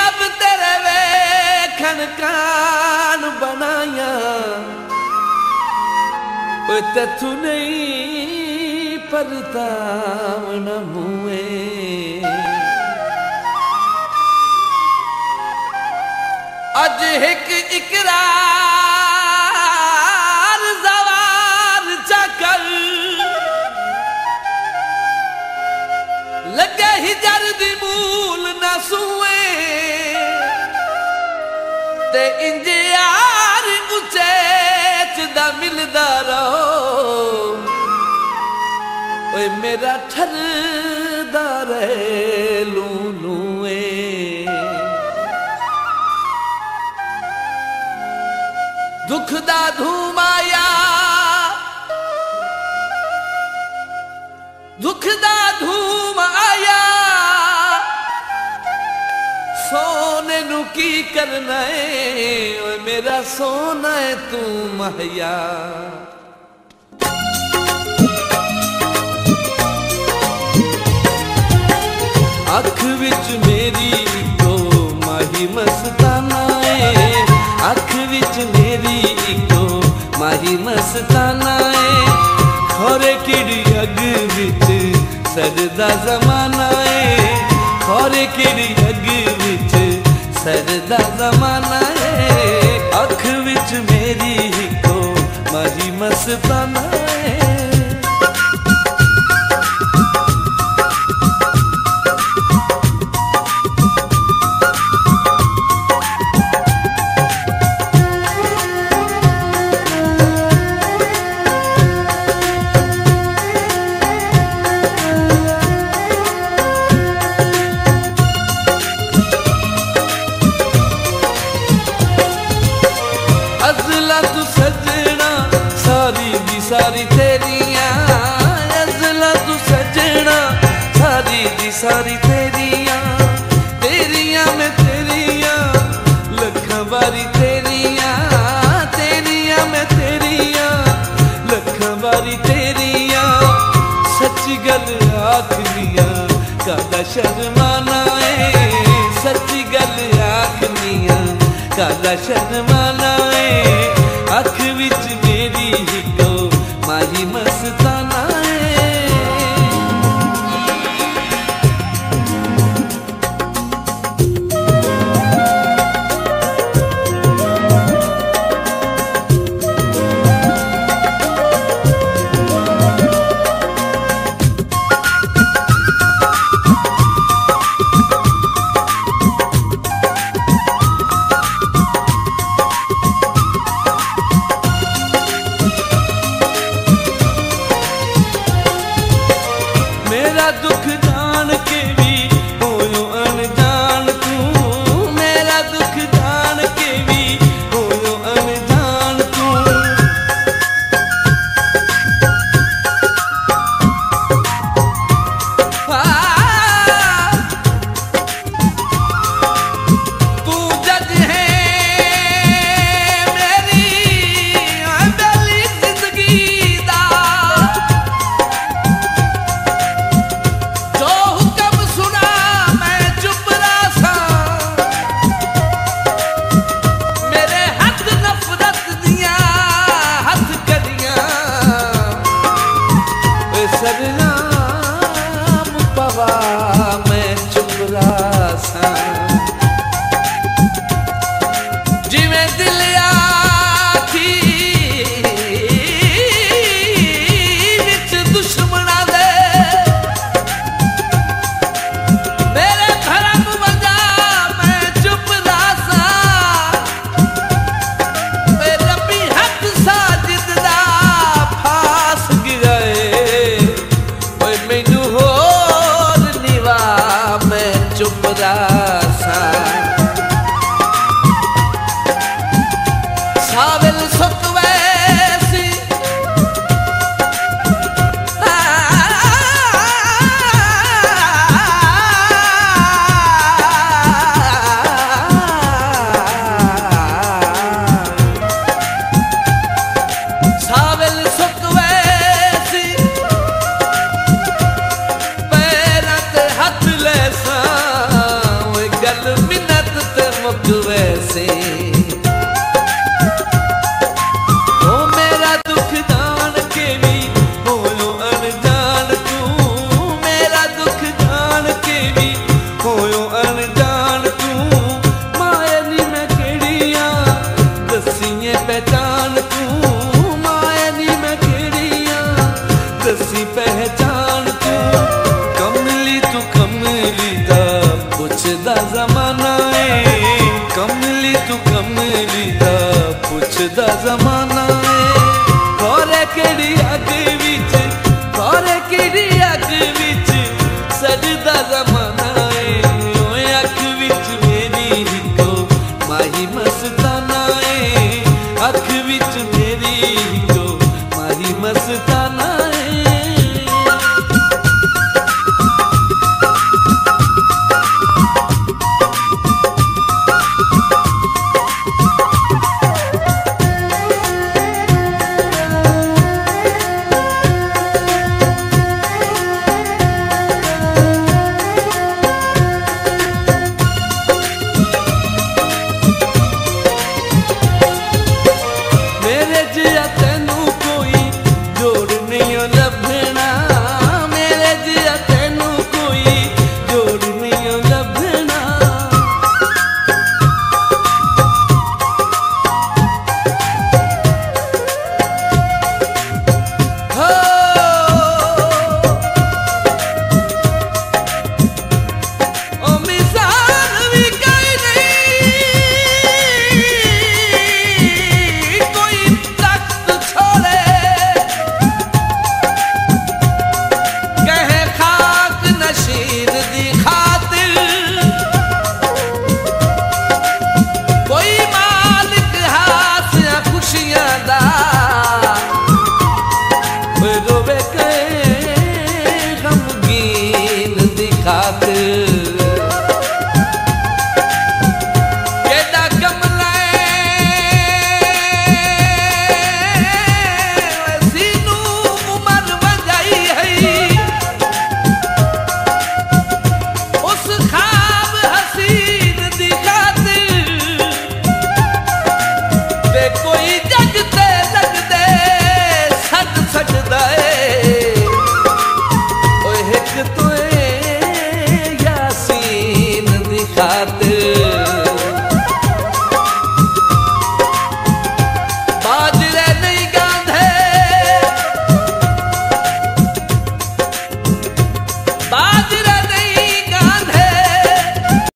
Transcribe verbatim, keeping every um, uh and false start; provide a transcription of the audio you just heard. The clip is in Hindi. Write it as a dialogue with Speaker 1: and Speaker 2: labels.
Speaker 1: रब तेरे वेखन कान बनाया तू नहीं परतावन मुए अज एक इकरार जवार चकर लगे ही जर्दी मूल न सुए ते इंज यार उचेच दा मिलदा रहो ओए मेरा ठरदा रहे लू लूए दुख दा धूम आया दुख दा धूम आया सोने नू की करना है ओए मेरा सोना है तू महया अख विच मेरी को माही मस्ताना है अख विच मेरी को माही मस्ताना है खोरे किड़ी अग विच सरदा जमाना है खोरे किड़ी अग विच सरदा जमाना है अख विच मेरी को माही मस्ताना है सारी तेरियां अज़ला तू सजना सारी दी सारी तेरियां तेरियां में तेरियां लखां बारी तेरियां तेरियां में तेरियां लखां बारी तेरियां सच्ची गल आखनियां काला शर्माना है सच्ची गल आखनियां काला शर्माना है अख विच मेरी माही मस्ताना है दुख जान के भी होयो अनजान तू मेरा दुख जान के भी होयो अनजान तू तू जज है मेरी अंदरली जिंदगी दा सरनाम पवा मैं चुप रासा जिवें दिल आखी विच दुश्मना दे मेरे धर्म वजा मैं चुप रासा रबी हक साजिद दा फास गिराए मैनू होर निवा मैं चुप रासा साविल सुख वैसी साविल सुख वैसी पैरां ते हथ ले सा गल मिन्नत दुख वैसे। ओ मेरा दुख जान के भी होयो अनजान तू, मेरा दुख जान के भी होयो अनजान तू। माया नी मैं केड़िया दसिए पहचान तू, माया नी मैं केड़िया दसी पहचान तू। कमली तू कमली दा पुछदा ज़माना